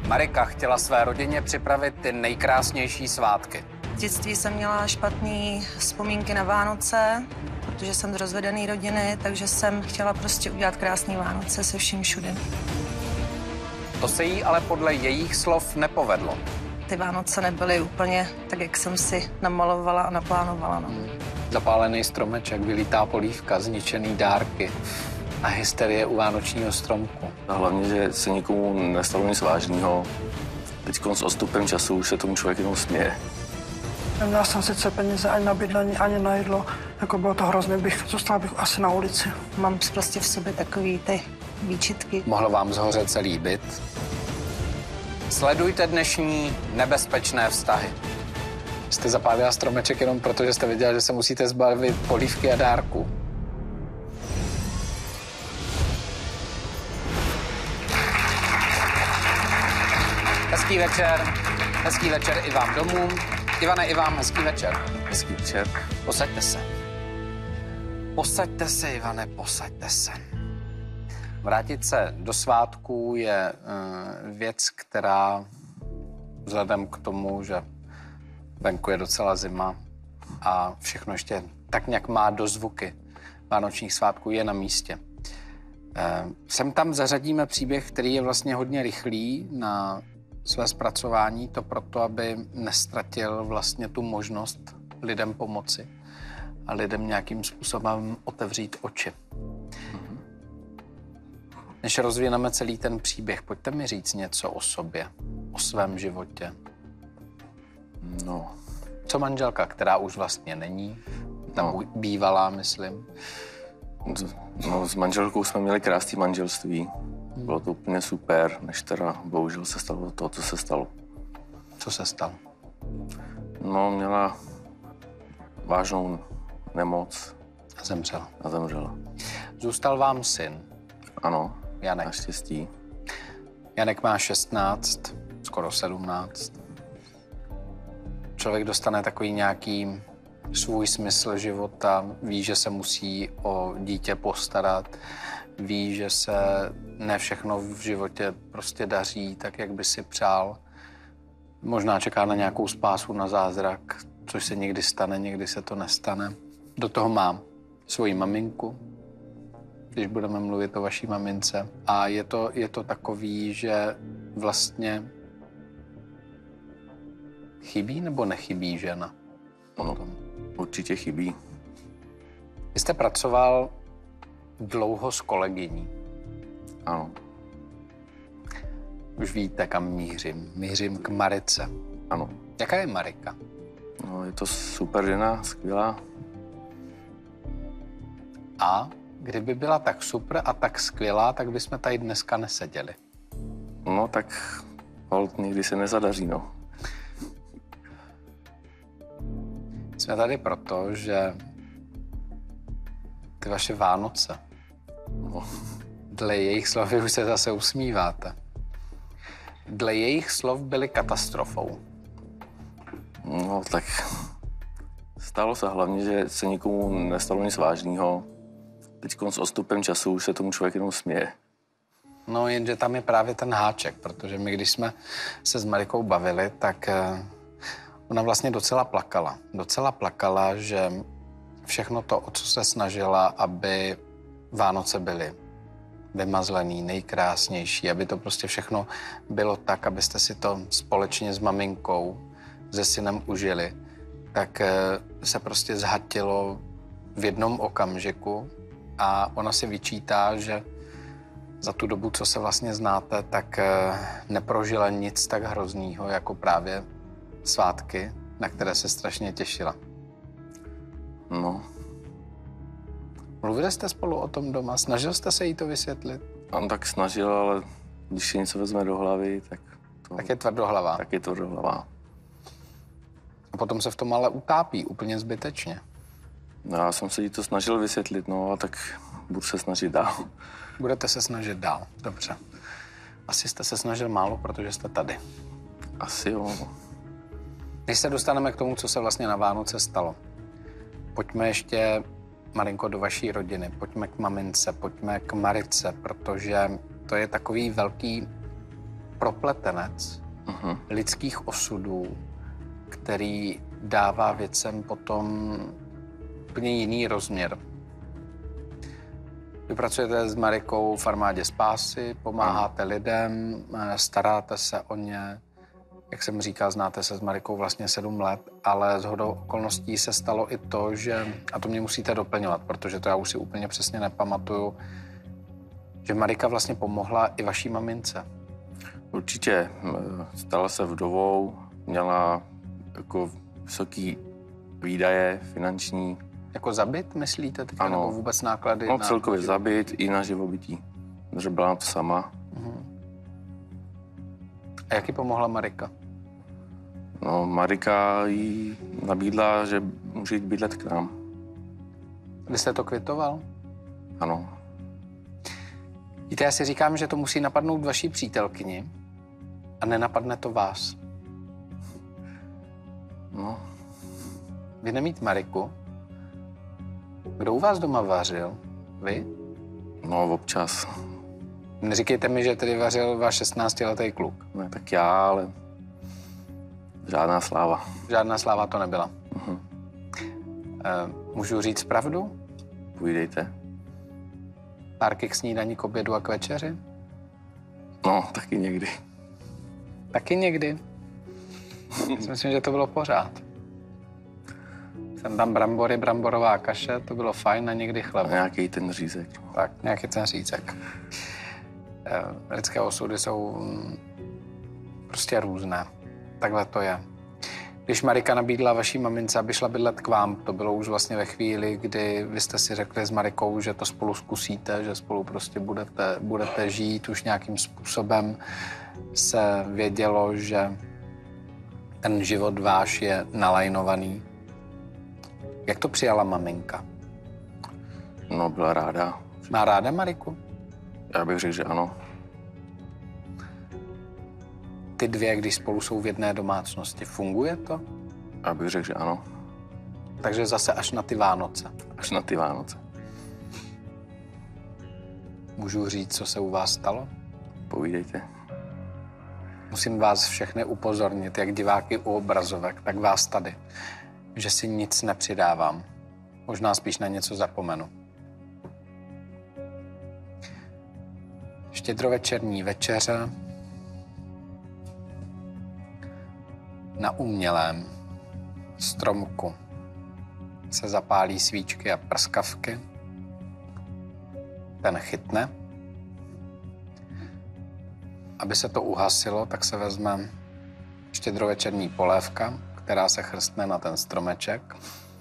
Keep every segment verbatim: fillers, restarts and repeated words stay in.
Marika chtěla své rodině připravit ty nejkrásnější svátky. V dětství jsem měla špatné vzpomínky na Vánoce, protože jsem z rozvedené rodiny, takže jsem chtěla prostě udělat krásné Vánoce se vším všude. To se jí ale podle jejich slov nepovedlo. Ty Vánoce nebyly úplně tak, jak jsem si namalovala a naplánovala. No. Hmm. Zapálený stromeček, vylítá polívka, zničený dárky a hysterie u vánočního stromku. A hlavně, že se nikomu nestalo nic vážného. Teď s odstupem času už se tomu člověk jenom směje. Neměla jsem sice peníze ani na bydlení, ani na jídlo. Jako bylo to hrozně, bych, zůstala bych asi na ulici. Mám prostě v sobě takový ty výčitky. Mohlo vám zhořet celý byt. Sledujte dnešní nebezpečné vztahy. Jste zapálila stromeček jenom proto, že jste věděla, že se musíte zbavit polívky a dárku. Hezký večer. Hezký večer i vám domů. Ivane, i vám hezký večer. Hezký večer. Posaďte se. Posaďte se, Ivane, posaďte se. Vrátit se do svátků je uh, věc, která vzhledem k tomu, že venku je docela zima a všechno ještě tak nějak má dozvuky vánočních svátků, je na místě. Uh, sem tam zařadíme příběh, který je vlastně hodně rychlý na své zpracování, to proto, aby nestratil vlastně tu možnost lidem pomoci a lidem nějakým způsobem otevřít oči. Mm-hmm. Než rozvineme celý ten příběh, pojďte mi říct něco o sobě, o svém životě. No. Co manželka, která už vlastně není, ta no. bývalá, myslím. No, s manželkou jsme měli krásné manželství. Bylo to úplně super, než teda bohužel se stalo to, co se stalo. Co se stalo? No, měla vážnou nemoc. A zemřela. A zemřela. Zůstal vám syn? Ano, Janek. Naštěstí. Janek má šestnáct, skoro sedmnáct. Člověk dostane takový nějaký svůj smysl života, ví, že se musí o dítě postarat, ví, že se ne všechno v životě prostě daří tak, jak by si přál. Možná čeká na nějakou spásu, na zázrak, což se někdy stane, někdy se to nestane. Do toho mám svoji maminku, když budeme mluvit o vaší mamince. A je to, je to takový, že vlastně chybí nebo nechybí žena? Ono určitě chybí. Vy jste pracoval dlouho s kolegyní. Ano. Už víte, kam mířím. Mířím k Marice. Ano. Jaká je Marika? No, je to super žena, skvělá. A kdyby byla tak super a tak skvělá, tak bychom tady dneska neseděli. No, tak holt někdy se nezadaří, no. Jsme tady proto, že ty vaše Vánoce, no. Dle jejich slov, vy už se zase usmíváte, dle jejich slov byly katastrofou. No, tak stalo se hlavně, že se nikomu nestalo nic vážného. Teď s odstupem času už se tomu člověk jenom směje. No, jenže tam je právě ten háček, protože my, když jsme se s Marikou bavili, tak ona vlastně docela plakala. Docela plakala, že všechno to, o co se snažila, aby Vánoce byly vymazlený, nejkrásnější, aby to prostě všechno bylo tak, abyste si to společně s maminkou, se synem užili, tak se prostě zhatilo v jednom okamžiku a ona si vyčítá, že za tu dobu, co se vlastně znáte, tak neprožila nic tak hroznýho, jako právě svátky, na které se strašně těšila. No. Mluvili jste spolu o tom doma? Snažil jste se jí to vysvětlit? On tak snažil, ale když si něco vezme do hlavy, tak to... Tak je tvrdohlavá. Tak je tvrdohlavá. A potom se v tom ale utápí úplně zbytečně. No, já jsem se jí to snažil vysvětlit, no a tak budu se snažit dál. Budete se snažit dál, dobře. Asi jste se snažil málo, protože jste tady. Asi jo. Když se dostaneme k tomu, co se vlastně na Vánoce stalo, pojďme ještě, Marinko, do vaší rodiny. Pojďme k mamince, pojďme k Marice, protože to je takový velký propletenec Uh-huh. lidských osudů, který dává věcem potom úplně jiný rozměr. Vy pracujete s Marikou v armádě spásy, pomáháte lidem, staráte se o ně. Jak jsem říkal, znáte se s Marikou vlastně sedm let, ale shodou okolností se stalo i to, že, a to mě musíte doplňovat, protože to já už si úplně přesně nepamatuju, že Marika vlastně pomohla i vaší mamince. Určitě. Stala se vdovou, měla jako vysoký výdaje finanční. Jako zabit, myslíte? Teď, Ano. Nebo vůbec náklady? No, na celkově život? zabit i na živobytí. Protože byla na to sama. A jak jí pomohla Marika? No, Marika jí nabídla, že může jít bydlet k nám. Vy jste to kvitoval? Ano. Víte, já si říkám, že to musí napadnout vaší přítelkyni a nenapadne to vás. No, Vy nemít Mariku? Kdo u vás doma vařil? Vy? no občas. Neříkejte mi, že tedy vařil váš šestnáctiletý kluk. Ne, tak já, ale žádná sláva. Žádná sláva to nebyla. Uh-huh. E, můžu říct pravdu? Půjdejte. Párky k snídani, k obědu a k večeři? No, taky někdy. Taky někdy. Myslím, že to bylo pořád. Jsem tam brambory, bramborová kaše, to bylo fajn a někdy A chleba. nějaký ten řízek. Tak, nějaký ten řízek. E, lidské osudy jsou mm, prostě různé. Takhle to je. Když Marika nabídla vaší mamince, aby šla bydlet k vám, to bylo už vlastně ve chvíli, kdy vy jste si řekli s Marikou, že to spolu zkusíte, že spolu prostě budete, budete žít, už nějakým způsobem se vědělo, že ten život váš je nalajnovaný. Jak to přijala maminka? No, byla ráda. Má ráda Mariku? Já bych řekl, že ano. Ty dvě, když spolu jsou v jedné domácnosti, funguje to? Já bych řekl, že ano. Takže zase až na ty Vánoce. Až na ty Vánoce. Můžu říct, co se u vás stalo? Povídejte. Musím vás všechny upozornit, jak diváky u obrazovek, tak vás tady, že si nic nepřidávám. Možná spíš na něco zapomenu. Štědrovečerní večeře na umělém stromku se zapálí svíčky a prskavky. Ten chytne. Aby se to uhasilo, tak se vezme štědrovečerní polévka, která se chrstne na ten stromeček.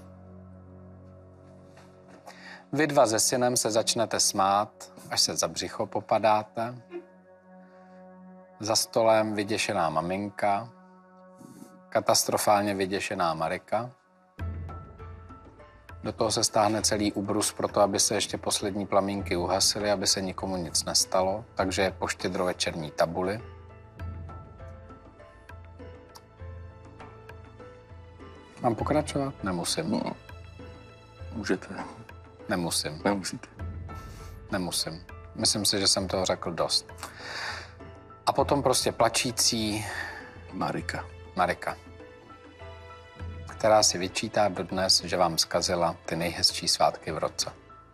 Vy dva se synem se začnete smát, až se za břicho popadáte. Za stolem vyděšená maminka, katastrofálně vyděšená Marika. Do toho se stáhne celý ubrus proto, aby se ještě poslední plamínky uhasily, aby se nikomu nic nestalo, takže je po štědrovečerní tabuli. Mám pokračovat? Nemusím. No, můžete. Nemusím. Nemusíte. Nemusím. Myslím si, že jsem toho řekl dost. A potom prostě plačící Marika. Marika, která si vyčítá dodnes, že vám zkazila ty nejhezčí svátky v roce.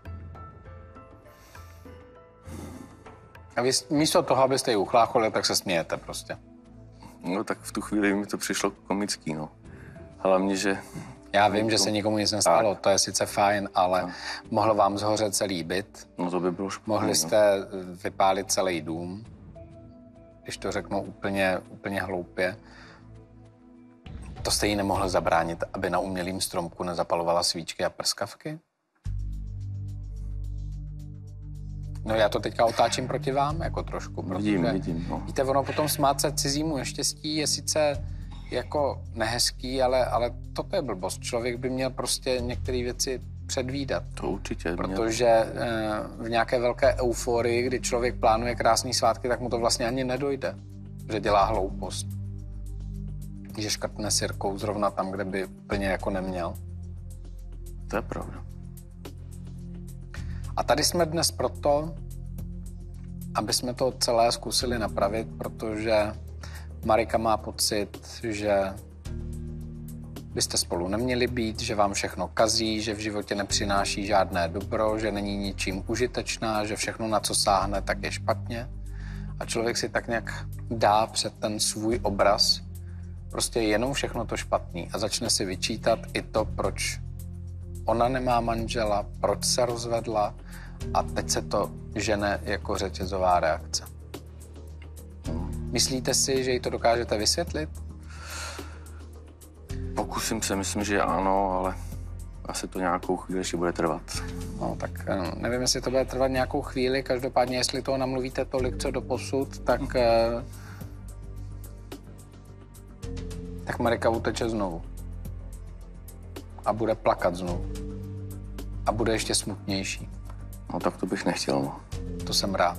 A vy místo toho, abyste ji uchlácholi, tak se smějete prostě. No tak v tu chvíli mi to přišlo komický, no. Hlavně, že... Já vím, že se nikomu nic nestalo, Tak. to je sice fajn, ale Tak. mohl vám zhořet celý byt, No to by bylo špatný. mohli no. jste vypálit celý dům, když to řeknu úplně, úplně hloupě. To jste jí nemohl zabránit, aby na umělým stromku nezapalovala svíčky a prskavky? No já to teďka otáčím proti vám, jako trošku. Vidím, protože, vidím, no. Víte, ono potom smát se cizímu neštěstí je sice jako nehezký, ale, ale toto je blbost. Člověk by měl prostě některé věci předvídat. To určitě. Mě... Protože eh, v nějaké velké euforii, kdy člověk plánuje krásný svátky, tak mu to vlastně ani nedojde, že dělá hloupost. Že škrtne sirkou zrovna tam, kde by úplně jako neměl. To je pravda. A tady jsme dnes proto, aby jsme to celé zkusili napravit, protože Marika má pocit, že byste spolu neměli být, že vám všechno kazí, že v životě nepřináší žádné dobro, že není ničím užitečná, že všechno, na co sáhne, tak je špatně. A člověk si tak nějak dá před ten svůj obraz prostě jenom všechno to špatný a začne si vyčítat i to, proč ona nemá manžela, proč se rozvedla a teď se to žene jako řetězová reakce. Myslíte si, že jí to dokážete vysvětlit? Pokusím se, myslím, že ano, ale asi to nějakou chvíli ještě bude trvat. No, tak nevím, jestli to bude trvat nějakou chvíli, každopádně, jestli toho namluvíte tolik, co doposud, tak, hmm. tak Marika uteče znovu. A bude plakat znovu. A bude ještě smutnější. No tak to bych nechtěl, no. To jsem rád.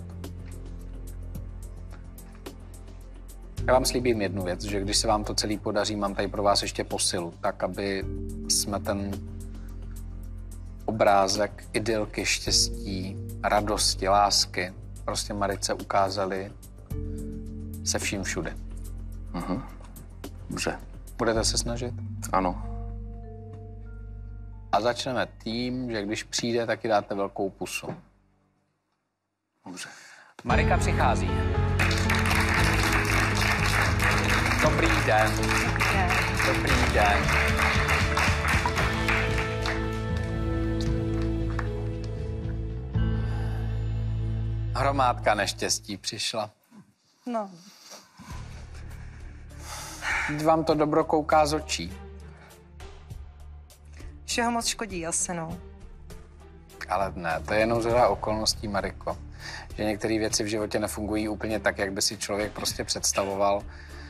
Já vám slíbím jednu věc, že když se vám to celý podaří, mám tady pro vás ještě posilu, tak aby jsme ten obrázek idylky, štěstí, radosti, lásky prostě Marice ukázali se vším všude. Mhm. Dobře. Budete se snažit? Ano. A začneme tím, že když přijde, taky dáte velkou pusu. Dobře. Marika přichází. Dobrý den. Dobrý den. Hromádka neštěstí přišla. No, Teď vám to dobro kouká z očí. všeho moc škodí asi, no. Ale ne, to je jenom zhoda okolností, Mariko. Že některé věci v životě nefungují úplně tak, jak by si člověk prostě představoval.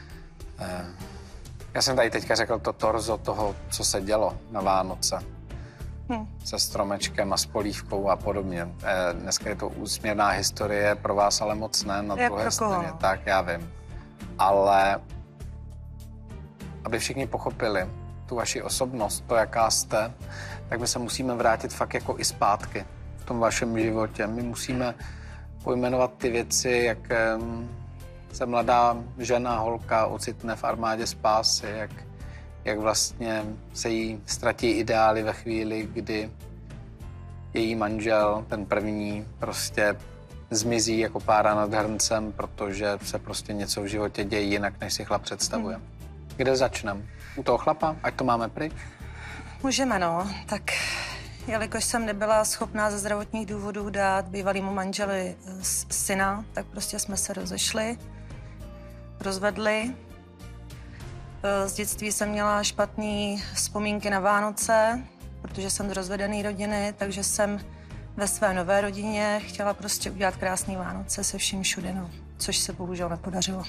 Já jsem tady teďka řekl to torzo toho, co se dělo na Vánoce. Hm. Se stromečkem a s polívkou a podobně. Dneska je to úsměvná historie, pro vás ale moc ne, na jak druhé straně. Tak, já vím. Ale aby všichni pochopili tu vaši osobnost, to, jaká jste, tak my se musíme vrátit fakt jako i zpátky v tom vašem životě. My musíme pojmenovat ty věci, jak se mladá žena, holka ocitne v armádě spásy, jak, jak vlastně se jí ztratí ideály ve chvíli, kdy její manžel, ten první, prostě zmizí jako pára nad hrncem, protože se prostě něco v životě děje jinak, než si chlap představuje. Hmm. Kde začneme? U toho chlapa? Ať to máme pryč? Můžeme, no. Tak jelikož jsem nebyla schopná ze zdravotních důvodů dát bývalýmu manželi syna, tak prostě jsme se rozešli, rozvedli. Z dětství jsem měla špatné vzpomínky na Vánoce, protože jsem z rozvedené rodiny, takže jsem ve své nové rodině chtěla prostě udělat krásné Vánoce se vším všude, no. Což se bohužel nepodařilo.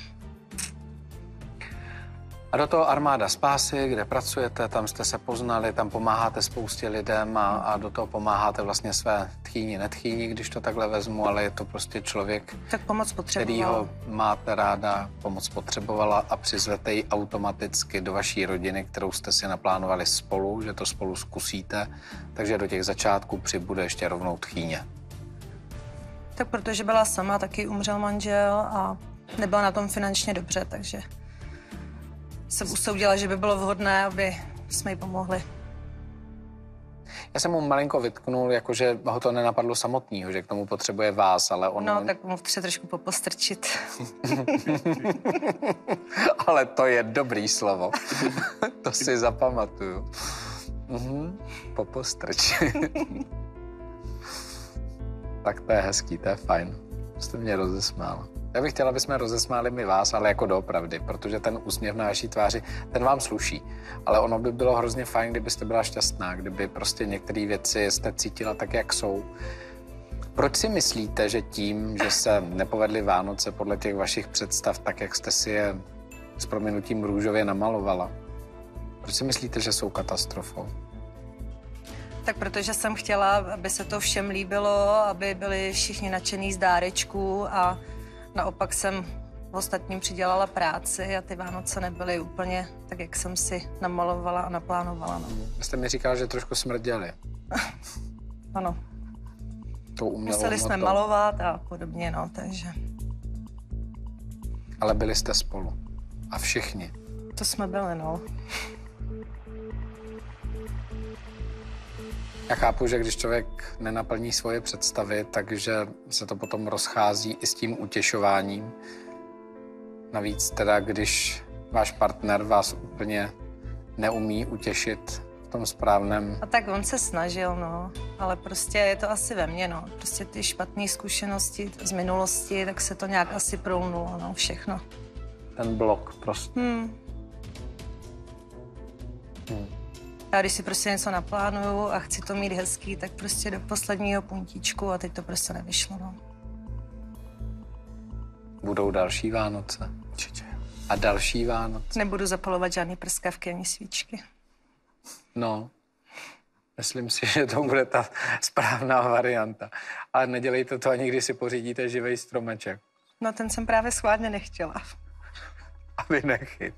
A do toho armáda spásy, kde pracujete, tam jste se poznali, tam pomáháte spoustě lidem a, a do toho pomáháte vlastně své tchýni, netchýni, když to takhle vezmu, ale je to prostě člověk, tak pomoc který ho máte ráda, pomoc potřebovala a přizvete ji automaticky do vaší rodiny, kterou jste si naplánovali spolu, že to spolu zkusíte, takže do těch začátků přibude ještě rovnou tchýně. Tak protože byla sama, taky umřel manžel a nebyla na tom finančně dobře, takže jsem usoudila, že by bylo vhodné, aby jsme jí pomohli. Já jsem mu malinko vytknul, jakože ho to nenapadlo samotného, že k tomu potřebuje vás, ale on... No, tak mu chce trošku popostrčit. Ale to je dobrý slovo. To si zapamatuju. Mhm. Popostrčit. Tak to je hezký, to je fajn. Jste mě rozesmála. Já bych chtěla, aby jsme rozesmáli my vás, ale jako doopravdy, protože ten úsměv na vaší tváři, ten vám sluší. Ale ono by bylo hrozně fajn, kdybyste byla šťastná, kdyby prostě některé věci jste cítila tak, jak jsou. Proč si myslíte, že tím, že se nepovedly Vánoce podle těch vašich představ, tak jak jste si je s prominutím růžově namalovala, proč si myslíte, že jsou katastrofou? Tak protože jsem chtěla, aby se to všem líbilo, aby byli všichni nadšený z dárečků a naopak jsem ostatním přidělala práci a ty Vánoce nebyly úplně tak, jak jsem si namalovala a naplánovala. No. Vy jste mi říkala, že trošku smrděli. Ano. tou umělou Museli jsme hmotou. malovat a podobně, no, takže Ale byli jste spolu. A všichni. to jsme byli, no. Já chápu, že když člověk nenaplní svoje představy, takže se to potom rozchází i s tím utěšováním. Navíc teda, když váš partner vás úplně neumí utěšit v tom správném... A tak on se snažil, no, ale prostě je to asi ve mně, no. Prostě ty špatné zkušenosti z minulosti, tak se to nějak asi prolnulo, no, všechno. Ten blok prostě. Hmm. Hmm. Já když si prostě něco naplánuju a chci to mít hezký, tak prostě do posledního puntíčku a teď to prostě nevyšlo, no. Budou další Vánoce. Určitě. A další Vánoce. Nebudu zapalovat žádný prskavky ani svíčky. No, myslím si, že to bude ta správná varianta. Ale nedělejte to ani, když si pořídíte živej stromeček. No ten jsem právě schválně nechtěla. Aby nechyt.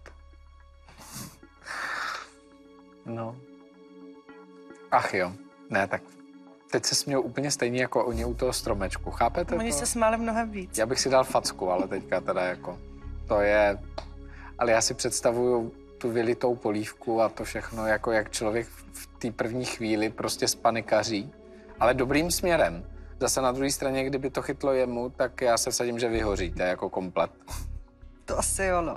No. Ach jo. Ne, tak teď se směl úplně stejně jako oni u toho stromečku. Chápete Oni to? se smáli mnohem víc. Já bych si dal facku, ale teďka teda jako... To je... Ale já si představuju tu vylitou polívku a to všechno, jako jak člověk v té první chvíli prostě spanikaří. Ale dobrým směrem. Zase na druhé straně, kdyby to chytlo jemu, tak já se vsadím, že vyhoříte jako komplet. To asi jo, no.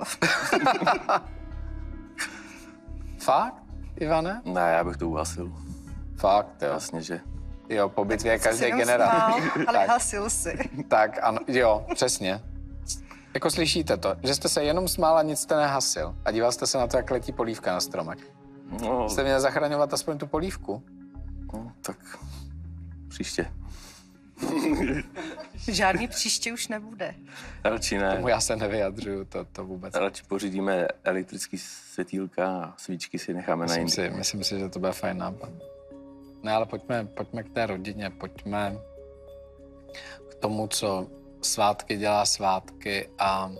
Fakt, Ivane? Ne, já bych to uhasil. Fakt, jo. Jasně, že. Jo, po bitvě je Jsi každý jenom generál. smál, ale Tak. hasil si. Tak, ano, jo, přesně. Jako slyšíte to, že jste se jenom smál a nic jste nehasil. A díval jste se na to, jak letí polívka na stromek. No, Jste měl zachraňovat aspoň tu polívku? no tak příště. Žádný příště už nebude. Radši ne. Tomu já se nevyjadřuju, to, to vůbec. Radši pořídíme elektrický světýlka a svíčky si necháme na Myslím jindy. si, myslím si, že to bude fajn nápad. Ne, ale pojďme, pojďme k té rodině, pojďme k tomu, co svátky dělá svátky a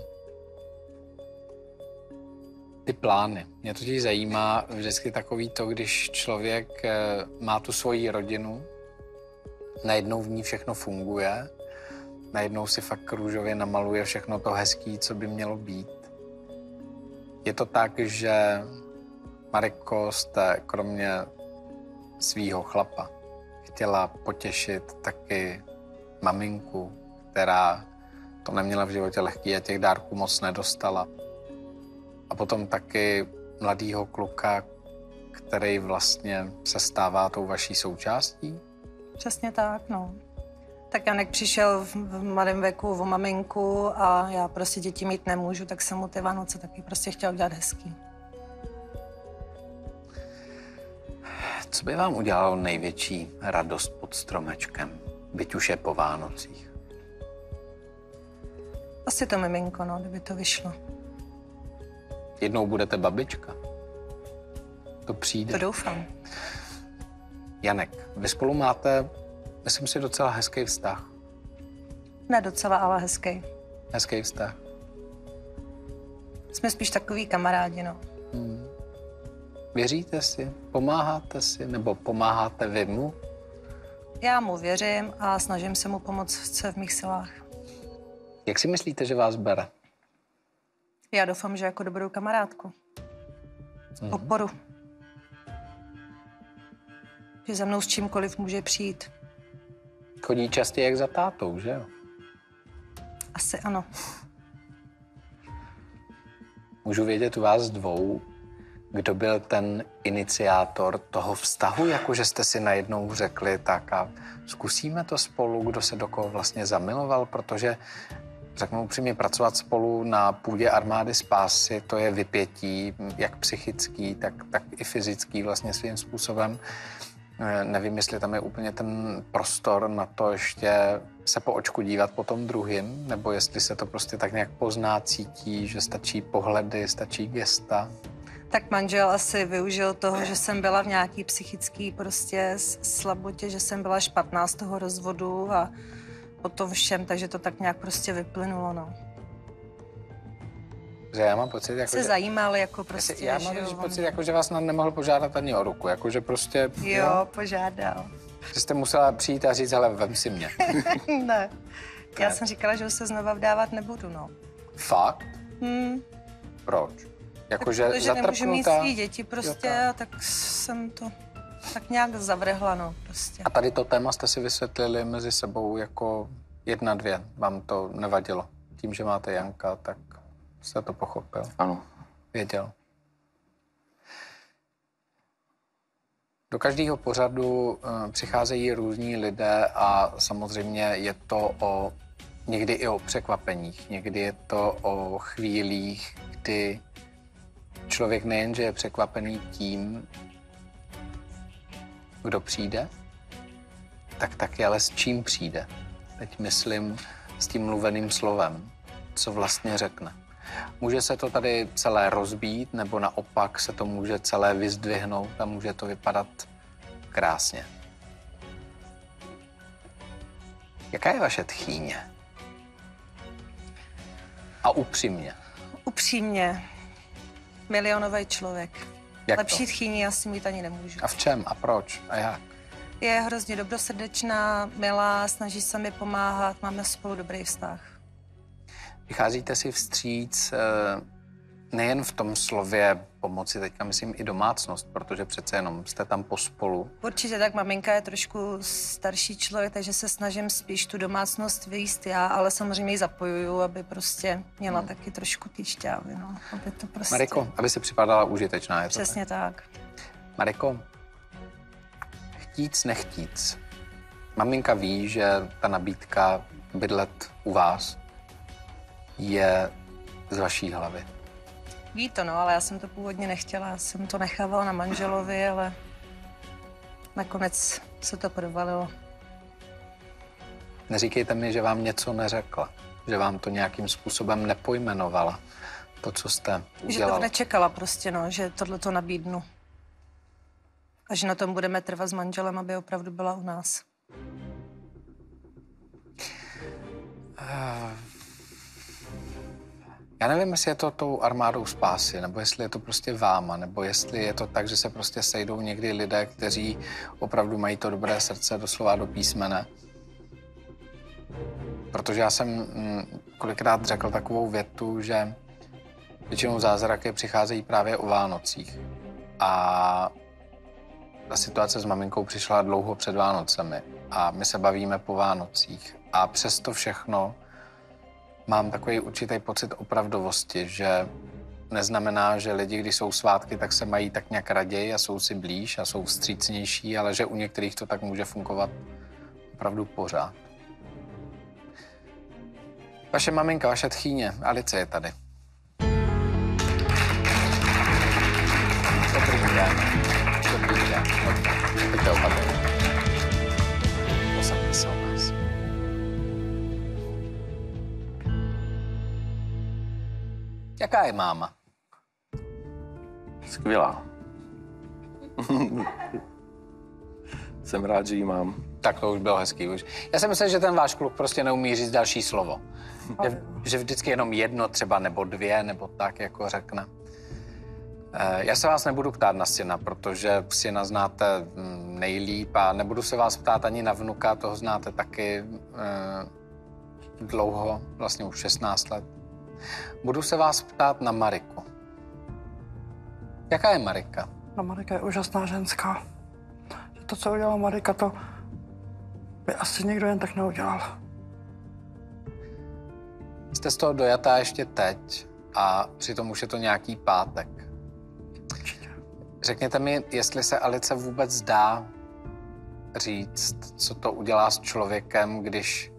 ty plány. Mě totiž zajímá vždycky takový to, když člověk eh, má tu svoji rodinu, najednou v ní všechno funguje, najednou si fakt růžově namaluje všechno to hezký, co by mělo být. Je to tak, že Mariko jste kromě svýho chlapa chtěla potěšit taky maminku, která to neměla v životě lehký a těch dárků moc nedostala. A potom taky mladýho kluka, který vlastně se stává tou vaší součástí. Přesně tak, no. Tak Janek přišel v, v mladém věku o maminku a já prostě děti mít nemůžu, tak jsem mu ty Vánoce taky prostě chtěl udělat hezký. Co by vám udělalo největší radost pod stromečkem, byť už je po Vánocích? Asi to miminko, no, kdyby to vyšlo. Jednou budete babička. To přijde. To doufám. Janek, vy spolu máte, myslím si, docela hezký vztah. Ne docela, ale hezký. Hezký vztah. Jsme spíš takový kamarádi, no. Hmm. Věříte si? Pomáháte si? Nebo pomáháte vy mu? Já mu věřím a snažím se mu pomoct, co je v mých silách. Jak si myslíte, že vás bere? Já doufám, že jako dobrou kamarádku. Mhm. Oporu. Že za mnou s čímkoliv může přijít. Chodí častěji jak za tátou, že jo? Asi ano. Můžu vědět u vás dvou, kdo byl ten iniciátor toho vztahu, jakože jste si najednou řekli, tak a zkusíme to spolu, kdo se do koho vlastně zamiloval, protože řeknu upřímně, pracovat spolu na půdě armády spásy, to je vypětí, jak psychický, tak, tak i fyzický vlastně svým způsobem. Nevím, jestli tam je úplně ten prostor na to ještě se po očku dívat po tom druhým, nebo jestli se to prostě tak nějak pozná, cítí, že stačí pohledy, stačí gesta. Tak manžel asi využil toho, že jsem byla v nějaký psychický prostě slabotě, že jsem byla špatná z toho rozvodu a o tom všem, takže to tak nějak prostě vyplynulo, no. Že já mám pocit, jako, Se že... zajímal jako prostě, Já mám že jo, pocit, on- jako, že vás nemohl požádat ani o ruku, jako, že prostě... Jo, požádal. Že jste musela přijít a říct, hele, vem si mě. Ne. Já jsem říkala, že už se znova vdávat nebudu, no. Fakt? Hmm. Proč? Jakože Protože nemůžu mít zatrpnutá? svý děti prostě, Jo, a tak jsem to tak nějak zavrhla, no, prostě. A tady to téma jste si vysvětlili mezi sebou jako jedna, dvě. Vám to nevadilo? Tím, že máte Janka, tak jste to pochopil? Ano. Věděl. Do každého pořadu uh, přicházejí různí lidé a samozřejmě je to o, někdy i o překvapeních. Někdy je to o chvílích, kdy člověk nejenže je překvapený tím, kdo přijde, tak taky ale s čím přijde. Teď myslím s tím mluveným slovem, co vlastně řekne. Může se to tady celé rozbít, nebo naopak se to může celé vyzdvihnout a může to vypadat krásně. Jaká je vaše tchýně? A upřímně. Upřímně, milionový člověk. Jak Lepší to? tchýni asi mít ani nemůžu. A v čem? A proč? A jak? Je hrozně dobrosrdečná, milá, snaží se mi pomáhat, máme spolu dobrý vztah. Vycházíte si vstříc eh, nejen v tom slově pomoci, teďka myslím i domácnost, protože přece jenom jste tam pospolu. Určitě tak, maminka je trošku starší člověk, takže se snažím spíš tu domácnost vyjíst já, ale samozřejmě ji zapojuju, aby prostě měla hmm. taky trošku ty šťávy, no. Aby to prostě... Mariko, aby se připadala užitečná, je to Přesně tak. tak? Mariko, chtíc, nechtíc. Maminka ví, že ta nabídka bydlet u vás je z vaší hlavy. Ví to, no, ale já jsem to původně nechtěla. Já jsem to nechávala na manželovi, ale nakonec se to provalilo. Neříkejte mi, že vám něco neřekla, že vám to nějakým způsobem nepojmenovala, to, co jste udělal. Že to nečekala prostě, no, že tohle to nabídnu. A že na tom budeme trvat s manželem, aby opravdu byla u nás. Uh... Já nevím, jestli je to tou armádou spásy, nebo jestli je to prostě váma, nebo jestli je to tak, že se prostě sejdou někdy lidé, kteří opravdu mají to dobré srdce doslova do písmene. Protože já jsem mm, kolikrát řekl takovou větu, že většinou zázraky přicházejí právě o Vánocích. A ta situace s maminkou přišla dlouho před Vánocemi a my se bavíme po Vánocích. A přesto všechno mám takový určitý pocit opravdovosti, že neznamená, že lidi, když jsou svátky, tak se mají tak nějak raději a jsou si blíž a jsou vstřícnější, ale že u některých to tak může fungovat opravdu pořád. Vaše maminka, vaše tchýně, Alice je tady. Dobrý den. Dobrý den. Pojďte opatrně. Posaďte se u nás. Jaká je máma? Skvělá. Jsem rád, že ji mám. Tak to už bylo hezký. Už. Já si myslím, že ten váš kluk prostě neumí říct další slovo. Že, že vždycky jenom jedno třeba, nebo dvě, nebo tak, jako řekne. Já se vás nebudu ptát na syna, protože syna znáte nejlíp a nebudu se vás ptát ani na vnuka, toho znáte taky dlouho, vlastně už šestnáct let. Budu se vás ptát na Mariku. Jaká je Marika? No, Marika je úžasná ženská. To, co udělala Marika, to by asi nikdo jen tak neudělal. Jste z toho dojatá ještě teď a přitom už je to nějaký pátek. Určitě. Řekněte mi, jestli se Alice vůbec dá říct, co to udělá s člověkem, když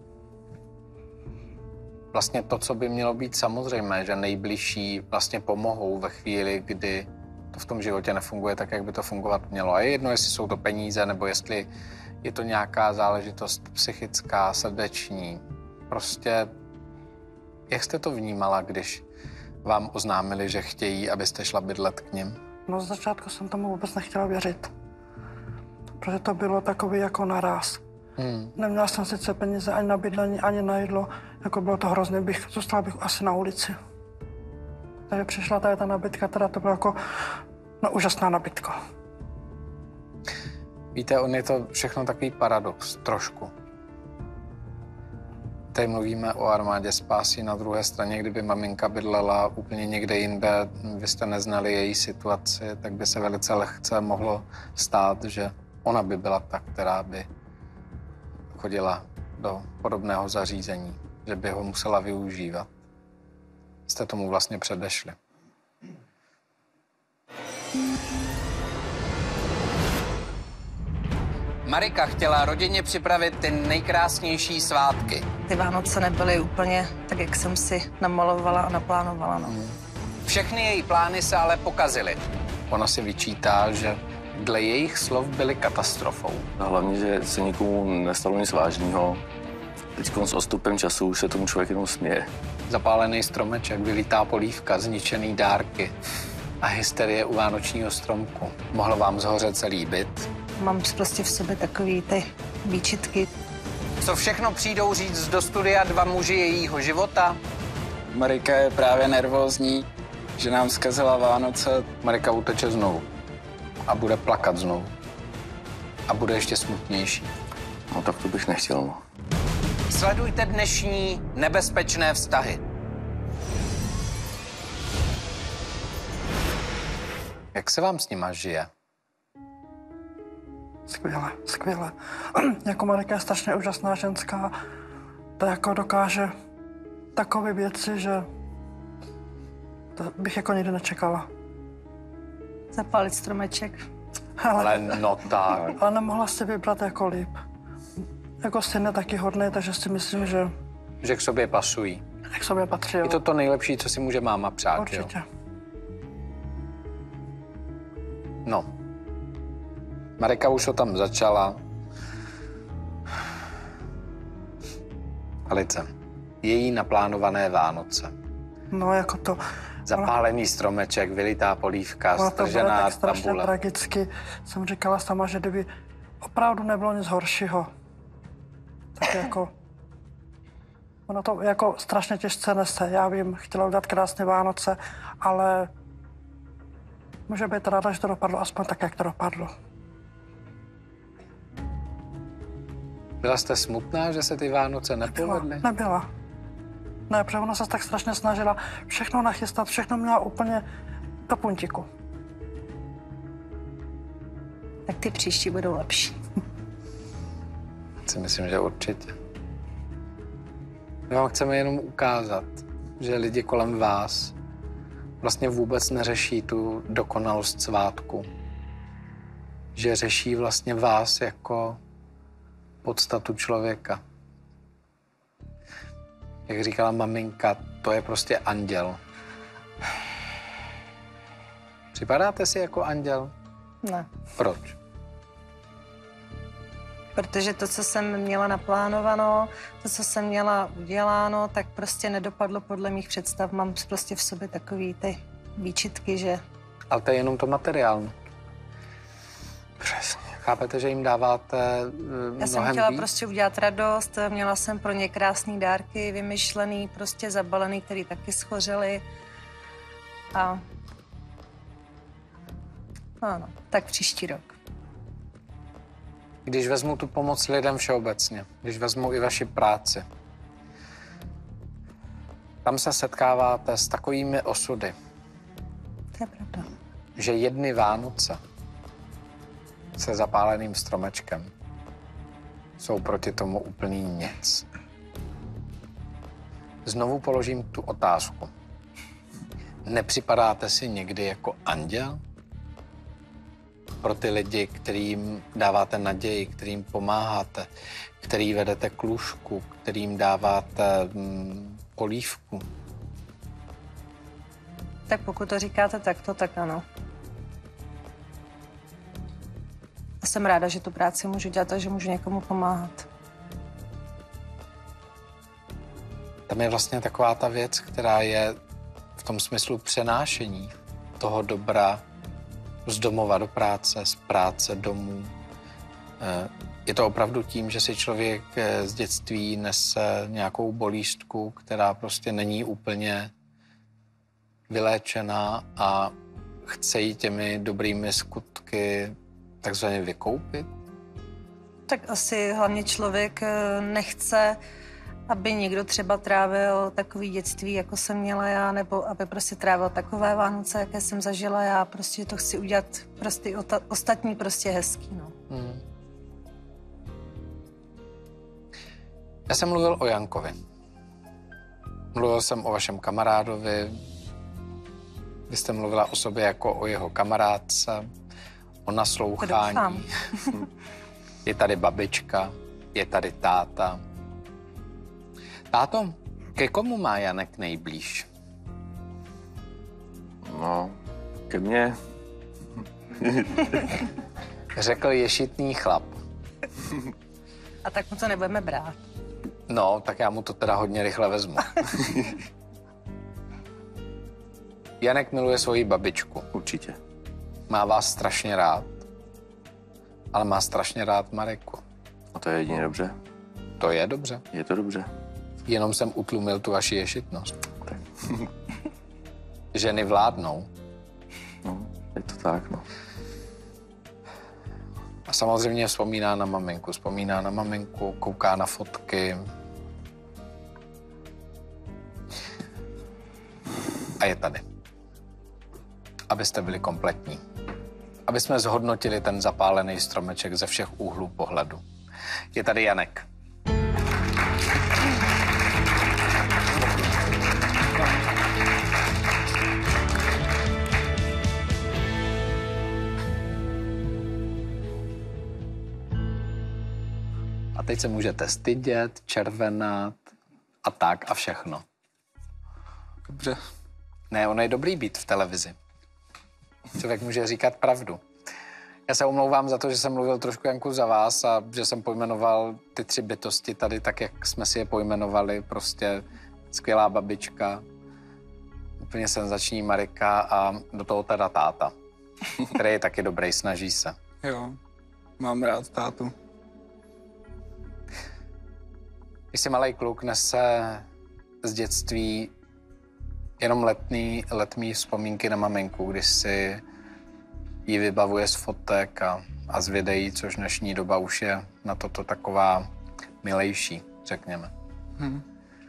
vlastně to, co by mělo být samozřejmé, že nejbližší vlastně pomohou ve chvíli, kdy to v tom životě nefunguje tak, jak by to fungovat mělo. A je jedno, jestli jsou to peníze, nebo jestli je to nějaká záležitost psychická, srdeční. Prostě, jak jste to vnímala, když vám oznámili, že chtějí, abyste šla bydlet k nim? No, z začátku jsem tomu vůbec nechtěla věřit. Protože to bylo takový jako naráz. Hmm. Neměla jsem sice peníze ani na bydlení, ani na jídlo. Jako bylo to hrozně, bych, zůstala bych asi na ulici. Takže přišla tady ta nabídka, teda to byla jako no, úžasná nabídka. Víte, on je to všechno takový paradox, trošku. Tady mluvíme o armádě spásy, na druhé straně, kdyby maminka bydlela úplně někde jinde, vy jste neznali její situaci, tak by se velice lehce mohlo stát, že ona by byla ta, která by chodila do podobného zařízení, že by ho musela využívat. Jste tomu vlastně předešli. Marika chtěla rodině připravit ty nejkrásnější svátky. Ty Vánoce nebyly úplně tak, jak jsem si namalovala a naplánovala. No. Hmm. Všechny její plány se ale pokazily. Ona si vyčítá, že dle jejich slov byly katastrofou. A hlavně, že se nikomu nestalo nic vážného. Teď s odstupem času už se tomu člověk jenom směje. Zapálený stromeček, vylítá polívka, zničený dárky a hysterie u vánočního stromku. Mohlo vám zhořet celý byt. Mám prostě v sobě takový ty výčitky. Co všechno přijdou říct do studia dva muži jejího života? Marika je právě nervózní, že nám zkazila Vánoce. Marika uteče znovu a bude plakat znovu. A bude ještě smutnější. No tak to bych nechtěl, no. Sledujte dnešní nebezpečné vztahy. Jak se vám s nima žije? Skvěle, skvěle. Jako Marika je strašně úžasná ženská. To jako dokáže takové věci, že to bych jako nikdy nečekala. Zapálit stromeček. Ale, Ale no tak. ale nemohla si vybrat jako líp. Jako syn je taky hodný, takže si myslím, že Že k sobě pasují. k sobě patří. Je to to nejlepší, co si může máma přát, Určitě. jo? No. Marika už to tam začala. Alice, její naplánované Vánoce. No jako to... Zapálený stromeček, vylitá polívka, Ona to bude stržená tak strašně tabule. tragicky. Jsem říkala sama, že kdyby opravdu nebylo nic horšího, tak jako... Ona to jako strašně těžce nese. Já vím, chtěla udělat krásné Vánoce, ale může být ráda, že to dopadlo aspoň tak, jak to dopadlo. Byla jste smutná, že se ty Vánoce Nebyla, nepovedly? nebyla. Ne, protože ona se tak strašně snažila všechno nachystat, všechno měla úplně do puntíku. Tak ty příští budou lepší. Si myslím, že určitě. My vám chceme jenom ukázat, že lidi kolem vás vlastně vůbec neřeší tu dokonalost svátku. Že řeší vlastně vás jako podstatu člověka. Jak říkala maminka, to je prostě anděl. Připadáte si jako anděl? Ne. Proč? Protože to, co jsem měla naplánováno, to, co jsem měla uděláno, tak prostě nedopadlo podle mých představ. Mám prostě v sobě takový ty výčitky, že... Ale to je jenom to materiální. Přesně. Chápete, že jim dáváte uh, Já jsem mnohem chtěla víc? prostě udělat radost, měla jsem pro ně krásný dárky, vymyšlený, prostě zabalený, který taky schořely. A... Ano, tak příští rok. Když vezmu tu pomoc lidem všeobecně, když vezmu i vaši práci, tam se setkáváte s takovými osudy, To je pravda. že jedny Vánoce se zapáleným stromečkem jsou proti tomu úplný nic. Znovu položím tu otázku. Nepřipadáte si někdy jako anděl? Pro ty lidi, kterým dáváte naději, kterým pomáháte, který vedete k lůžku, kterým dáváte mm, polívku. Tak pokud to říkáte takto, tak ano. A jsem ráda, že tu práci můžu dělat a že můžu někomu pomáhat. Tam je vlastně taková ta věc, která je v tom smyslu přenášení toho dobra z domova do práce, z práce domů. Je to opravdu tím, že si člověk z dětství nese nějakou bolístku, která prostě není úplně vyléčená a chce ji těmi dobrými skutky takzvaně vykoupit? Tak asi hlavně člověk nechce, aby někdo třeba trávil takový dětství, jako jsem měla já, nebo aby prostě trávil takové Vánoce, jaké jsem zažila já. Prostě to chci udělat prostě ostatní prostě hezký, no. Hmm. Já jsem mluvil o Jankovi. Mluvil jsem o vašem kamarádovi. Vy jste mluvila o sobě jako o jeho kamarádce, o naslouchání. Je tady babička, je tady táta. Táto, ke komu má Janek nejblíž? No, ke mně. Řekl ješitný chlap. A tak mu to nebudeme brát. No, tak já mu to teda hodně rychle vezmu. Janek miluje svoji babičku. Určitě. Má vás strašně rád, ale má strašně rád Mariku. A to je jedině dobře. To je dobře. Je to dobře. Jenom jsem utlumil tu vaši ješitnost. Tak. Ženy vládnou. No, je to tak, no. A samozřejmě vzpomíná na maminku. Vzpomíná na maminku, kouká na fotky. A je tady. Abyste byli kompletní. Aby jsme zhodnotili ten zapálený stromeček ze všech úhlů pohledu. Je tady Janek. A teď se můžete stydět, červenat a tak a všechno. Dobře. Ne, ono je dobrý být v televizi. Člověk může říkat pravdu. Já se omlouvám za to, že jsem mluvil trošku, Janku, za vás a že jsem pojmenoval ty tři bytosti tady tak, jak jsme si je pojmenovali. Prostě skvělá babička, úplně senzační Marika a do toho teda táta, který je taky dobrý, snaží se. Jo, mám rád tátu. Když si malej kluk nese z dětství jenom letný, letmý vzpomínky na maminku, když si ji vybavuje z fotek a, a z videí, což dnešní doba už je na toto taková milejší, řekněme. Hmm.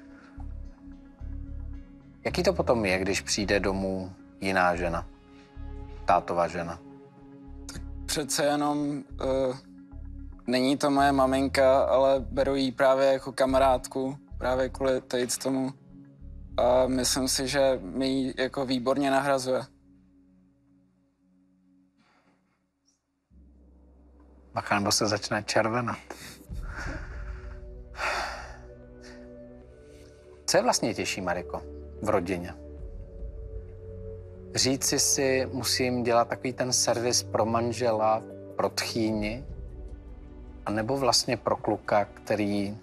Jaký to potom je, když přijde domů jiná žena, tátová žena? Tak přece jenom uh, není to moje maminka, ale beru ji právě jako kamarádku, právě kvůli tady tomu. A myslím si, že mi ji jako výborně nahrazuje. Bacha, nebo se začne červenat. Co je vlastně těžší, Mariko, v rodině? Říci si, musím dělat takový ten servis pro manžela, pro tchýni, anebo vlastně pro kluka, který,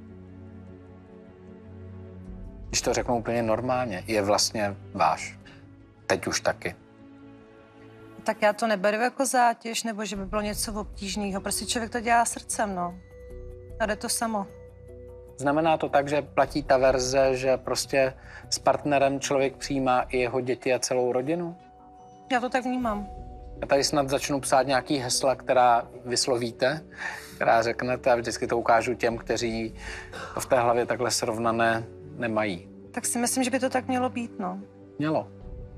když to řeknu úplně normálně, je vlastně váš. Teď už taky. Tak já to neberu jako zátěž, nebo že by bylo něco obtížného. Prostě člověk to dělá srdcem, no. A jde to samo. Znamená to tak, že platí ta verze, že prostě s partnerem člověk přijímá i jeho děti a celou rodinu? Já to tak vnímám. Já tady snad začnu psát nějaký hesla, která vyslovíte, která řeknete a vždycky to ukážu těm, kteří to v té hlavě takhle srovnané nemají. Tak si myslím, že by to tak mělo být, no. Mělo.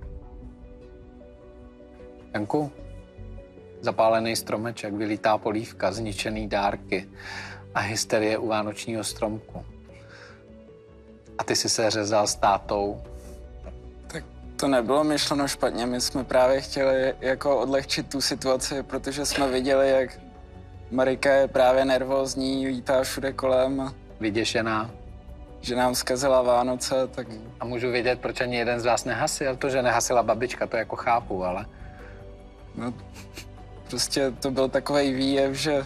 Janku, zapálený stromeček, vylítá polívka, zničený dárky a hysterie u vánočního stromku. A ty jsi se řezal s tátou. Tak to nebylo myšleno špatně, my jsme právě chtěli jako odlehčit tu situaci, protože jsme viděli, jak Marika je právě nervózní, lítá všude kolem. Vyděšená. Že nám zkazila Vánoce, tak... A můžu vědět, proč ani jeden z vás nehasil? To, že nehasila babička, to jako chápu, ale... No, prostě to byl takovej výjev, že...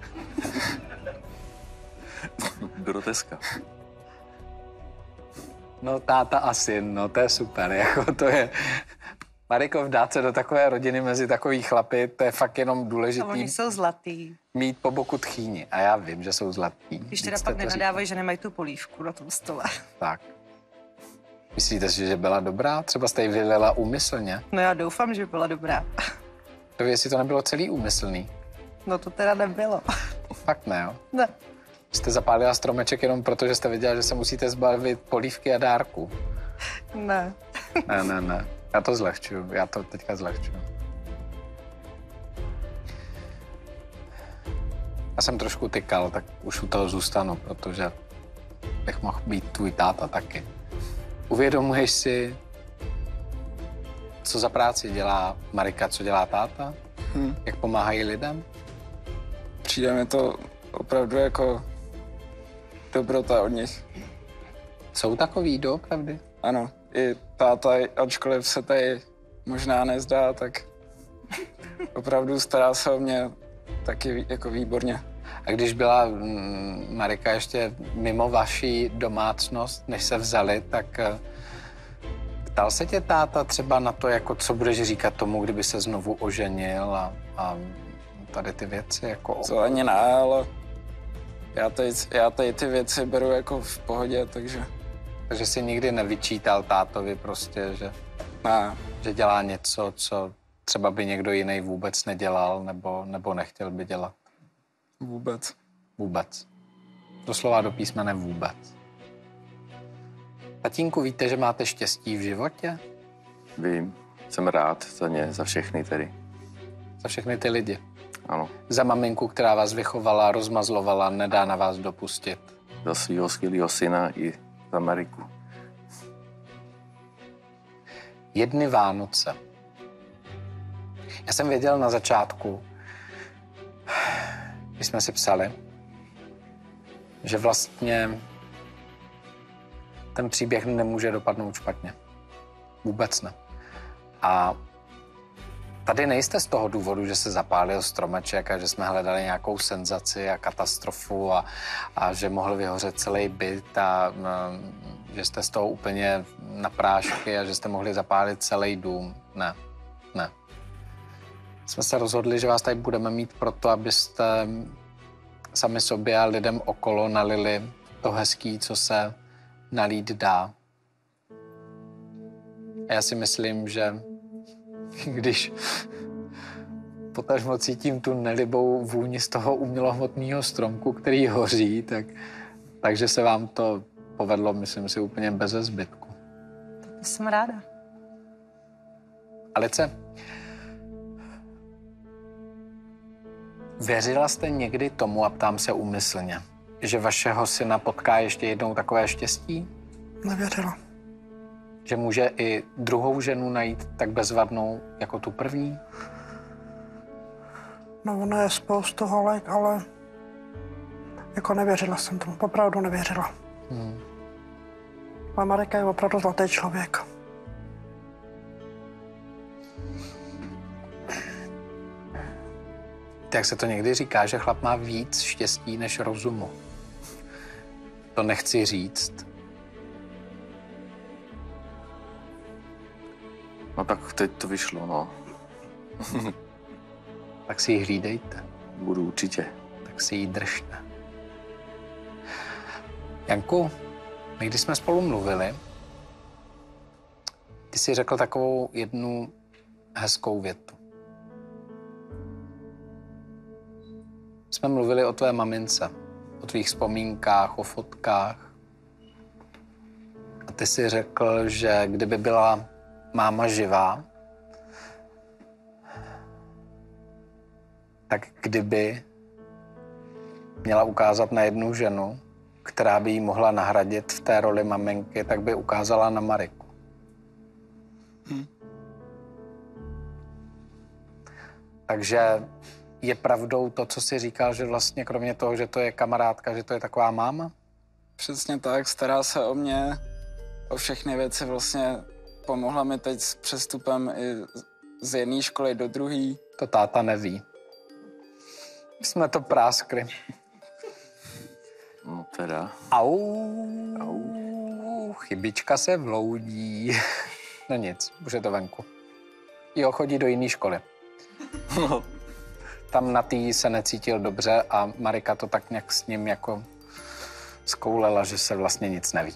Groteska. No táta a syn, no to je super, jako to je... Mariko, vdát se do takové rodiny mezi takový chlapy, to je fakt jenom důležitý. A oni jsou zlatý. Mít po boku tchýni. A já vím, že jsou zlatý. Když teda pak nenadávají, že nemají tu polívku na tom stole. Tak. Myslíte si, že byla dobrá? Třeba jste ji vylila úmyslně? No já doufám, že byla dobrá. To jestli to nebylo celý úmyslný. No to teda nebylo. Fakt ne, jo? Ne. Jste zapálila stromeček jenom proto, že jste věděla, že se musíte zbavit polívky a dárku. Ne. Ne, ne, ne. Já to zlehčuju. Já to teďka zlehčuju. Já jsem trošku tykal, tak už u toho zůstanu, protože bych mohl být tvůj táta taky. Uvědomuješ si, co za práci dělá Marika, co dělá táta? Hmm. Jak pomáhají lidem? Přijde mi to opravdu jako dobrota od nich. Jsou takový doopravdy? Ano, i táta, ačkoliv se tady možná nezdá, tak opravdu stará se o mě taky jako výborně. A když byla mm, Marika ještě mimo vaší domácnost, než se vzali, tak eh, ptal se tě táta třeba na to, jako co budeš říkat tomu, kdyby se znovu oženil a, a tady ty věci? Jako... To ani ne, ale já tady, já tady ty věci beru jako v pohodě, takže... Takže jsi nikdy nevyčítal tátovi prostě, že, Ne. že dělá něco, co třeba by někdo jiný vůbec nedělal nebo, nebo nechtěl by dělat? Vůbec. Vůbec. Doslova do písmene vůbec. Tatínku, víte, že máte štěstí v životě? Vím, jsem rád za ně, za všechny tedy. Za všechny ty lidi. Ano, Za maminku, která vás vychovala, rozmazlovala, nedá na vás dopustit. za svého skvělého syna i za Mariku. Jedny Vánoce. Já jsem věděl na začátku, když jsme si psali, že vlastně ten příběh nemůže dopadnout špatně. Vůbec ne. A tady nejste z toho důvodu, že se zapálil stromeček a že jsme hledali nějakou senzaci a katastrofu a, a že mohl vyhořet celý byt a, a že jste z toho úplně na prášky a že jste mohli zapálit celý dům. Ne, ne. Jsme se rozhodli, že vás tady budeme mít proto, abyste sami sobě a lidem okolo nalili to hezký, co se nalít dá. A já si myslím, že když potažmo cítím tu nelibou vůni z toho umělohmotného stromku, který hoří, tak, takže se vám to povedlo, myslím si, úplně beze zbytku. To jsem ráda. Alice, věřila jste někdy tomu, a ptám se úmyslně, že vašeho syna potká ještě jednou takové štěstí? Nevěřila. Že může i druhou ženu najít tak bezvadnou jako tu první? No, ono je spoustu holek, ale jako nevěřila jsem tomu, opravdu nevěřila. Hmm. A Marika je opravdu zlatý člověk. Tak se to někdy říká, že chlap má víc štěstí než rozumu. To nechci říct. No tak teď to vyšlo, no. Tak si ji hlídejte, Budu určitě. tak si ji držte. Janku, my když jsme spolu mluvili, ty jsi řekl takovou jednu hezkou větu. Jsme mluvili o tvé mamince, o tvých vzpomínkách, o fotkách. A ty jsi řekl, že kdyby byla máma živá, tak kdyby měla ukázat na jednu ženu, která by jí mohla nahradit v té roli maminky, tak by ukázala na Mariku. Hm. Takže je pravdou to, co jsi říkal, že vlastně kromě toho, že to je kamarádka, že to je taková máma? Přesně tak, stará se o mě, o všechny věci, vlastně pomohla mi teď s přestupem i z jedné školy do druhé. To táta neví. My jsme to práskli. No teda. Au, au, chybička se vloudí. No nic, už je to venku. Jo, chodí do jiné školy. No. Tam na tý se necítil dobře a Marika to tak nějak s ním jako zkoulela, že se vlastně nic neví.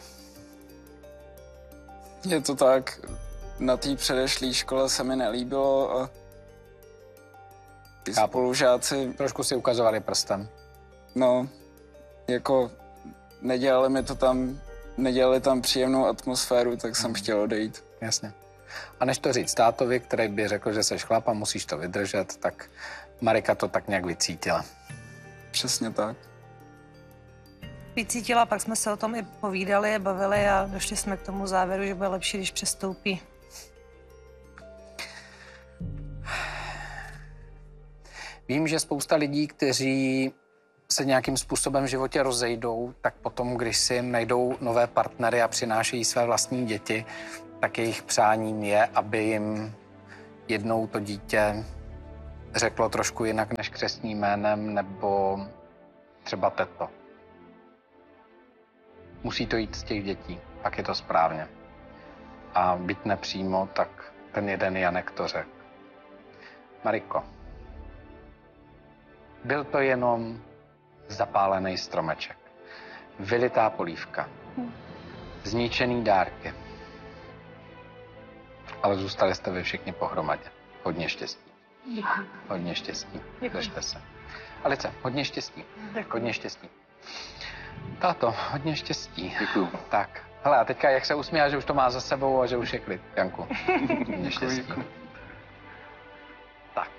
Je to tak, na té předešlé škole se mi nelíbilo a ty Chápu. spolužáci, Trošku si ukazovali prstem. no, jako nedělali mi to tam, nedělali tam příjemnou atmosféru, tak jsem chtěl odejít. Jasně. A než to říct tátovi, který by řekl, že seš chlap a musíš to vydržet, tak Marika to tak nějak vycítila. Přesně tak. Vycítila, pak jsme se o tom i povídali, bavili a došli jsme k tomu závěru, že bude lepší, když přestoupí. Vím, že spousta lidí, kteří se nějakým způsobem v životě rozejdou, tak potom, když si jim najdou nové partnery a přinášejí své vlastní děti, tak jejich přáním je, aby jim jednou to dítě řeklo trošku jinak než křestním jménem nebo třeba teto. Musí to jít z těch dětí, pak je to správně. A byť nepřímo, tak ten jeden Janek to řekl. Mariko, byl to jenom zapálený stromeček, vylitá polívka, zničený dárky. Ale zůstali jste vy všichni pohromadě. Hodně štěstí. Děkuji. Hodně štěstí. Děkuji. Držte se. Alice, hodně štěstí. Děkuji. Hodně štěstí. Táto, hodně štěstí. Děkuju. Tak. Hele, a teďka jak se usmívá, že už to má za sebou a že už je klid. Janku, hodně štěstí. Tak.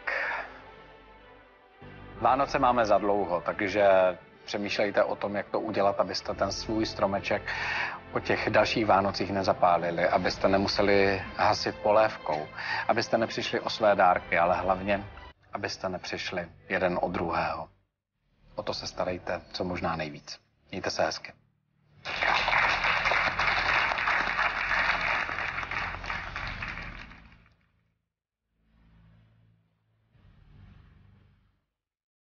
Vánoce máme za dlouho, takže přemýšlejte o tom, jak to udělat, abyste ten svůj stromeček po těch dalších Vánocích nezapálili, abyste nemuseli hasit polévkou, abyste nepřišli o své dárky, ale hlavně, abyste nepřišli jeden od druhého. O to se starejte co možná nejvíc. Mějte se hezky.